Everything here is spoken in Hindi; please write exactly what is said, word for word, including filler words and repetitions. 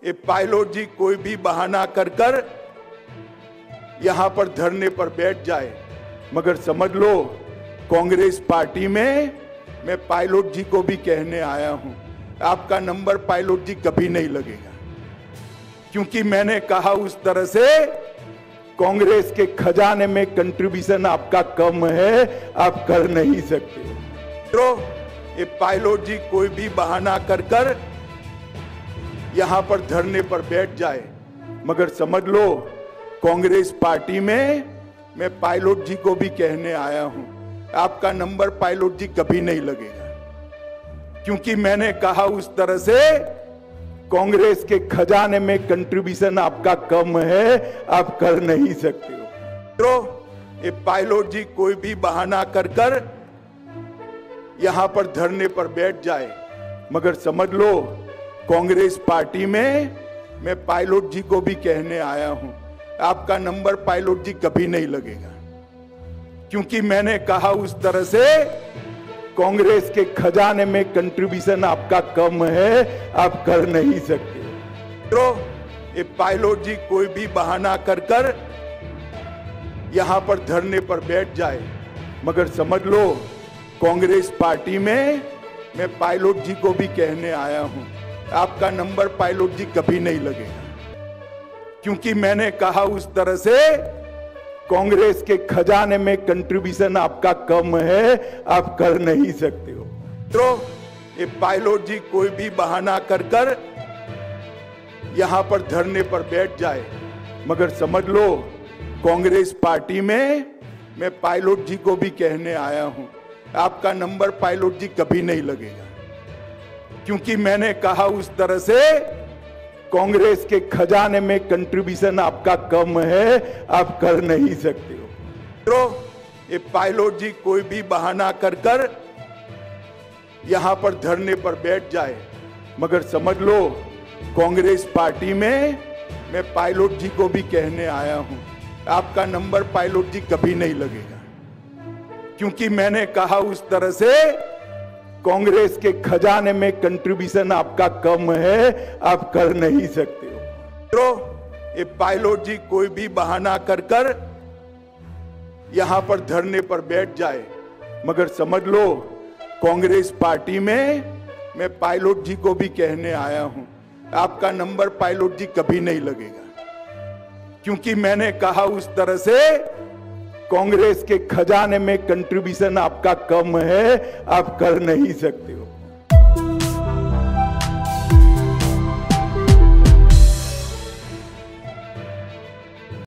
ये पायलट जी कोई भी बहाना कर कर यहां पर धरने पर बैठ जाए, मगर समझ लो कांग्रेस पार्टी में मैं पायलट जी को भी कहने आया हूं, आपका नंबर पायलट जी कभी नहीं लगेगा, क्योंकि मैंने कहा उस तरह से कांग्रेस के खजाने में कंट्रीब्यूशन आपका कम है, आप कर नहीं सकते। तो ये पायलट जी कोई भी बहाना कर कर यहां पर धरने पर बैठ जाए, मगर समझ लो कांग्रेस पार्टी में मैं पायलट जी को भी कहने आया हूं, आपका नंबर पायलट जी कभी नहीं लगेगा, क्योंकि मैंने कहा उस तरह से कांग्रेस के खजाने में कंट्रीब्यूशन आपका कम है, आप कर नहीं सकते हो। तो ये पायलट जी कोई भी बहाना कर कर यहां पर धरने पर बैठ जाए, मगर समझ लो कांग्रेस पार्टी में मैं पायलट जी को भी कहने आया हूं, आपका नंबर पायलट जी कभी नहीं लगेगा, क्योंकि मैंने कहा उस तरह से कांग्रेस के खजाने में कंट्रीब्यूशन आपका कम है, आप कर नहीं सकते। तो ये पायलट जी कोई भी बहाना कर कर यहां पर धरने पर बैठ जाए, मगर समझ लो कांग्रेस पार्टी में मैं पायलट जी को भी कहने आया हूं, आपका नंबर पायलट जी कभी नहीं लगेगा, क्योंकि मैंने कहा उस तरह से कांग्रेस के खजाने में कंट्रीब्यूशन आपका कम है, आप कर नहीं सकते हो। तो ये पायलट जी कोई भी बहाना कर कर यहां पर धरने पर बैठ जाए, मगर समझ लो कांग्रेस पार्टी में मैं पायलट जी को भी कहने आया हूं, आपका नंबर पायलट जी कभी नहीं लगेगा, क्योंकि मैंने कहा उस तरह से कांग्रेस के खजाने में कंट्रीब्यूशन आपका कम है, आप कर नहीं सकते हो। तो ये पायलट जी कोई भी बहाना कर कर यहां पर धरने पर बैठ जाए, मगर समझ लो कांग्रेस पार्टी में मैं पायलट जी को भी कहने आया हूं, आपका नंबर पायलट जी कभी नहीं लगेगा, क्योंकि मैंने कहा उस तरह से कांग्रेस के खजाने में कंट्रीब्यूशन आपका कम है, आप कर नहीं सकते हो। तो ये पायलट जी कोई भी बहाना कर कर यहां पर धरने पर बैठ जाए, मगर समझ लो कांग्रेस पार्टी में मैं पायलट जी को भी कहने आया हूं, आपका नंबर पायलट जी कभी नहीं लगेगा, क्योंकि मैंने कहा उस तरह से कांग्रेस के खजाने में कंट्रीब्यूशन आपका कम है, आप कर नहीं सकते हो।